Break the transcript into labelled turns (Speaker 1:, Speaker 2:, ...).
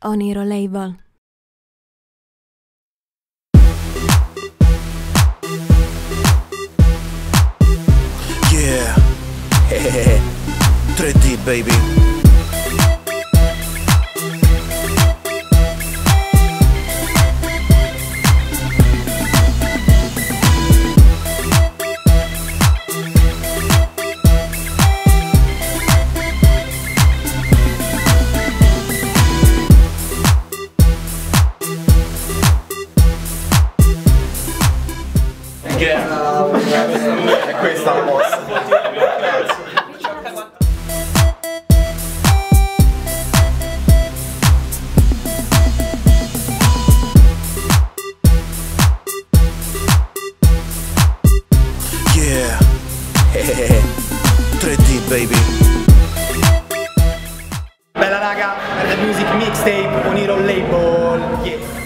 Speaker 1: Honiro label.
Speaker 2: Yeah, 3D baby.
Speaker 3: È questa la mossa.
Speaker 2: Yeah, 3D baby.
Speaker 3: Bella raga, MerdaMuzik Mixtape, Honiro label, yeah.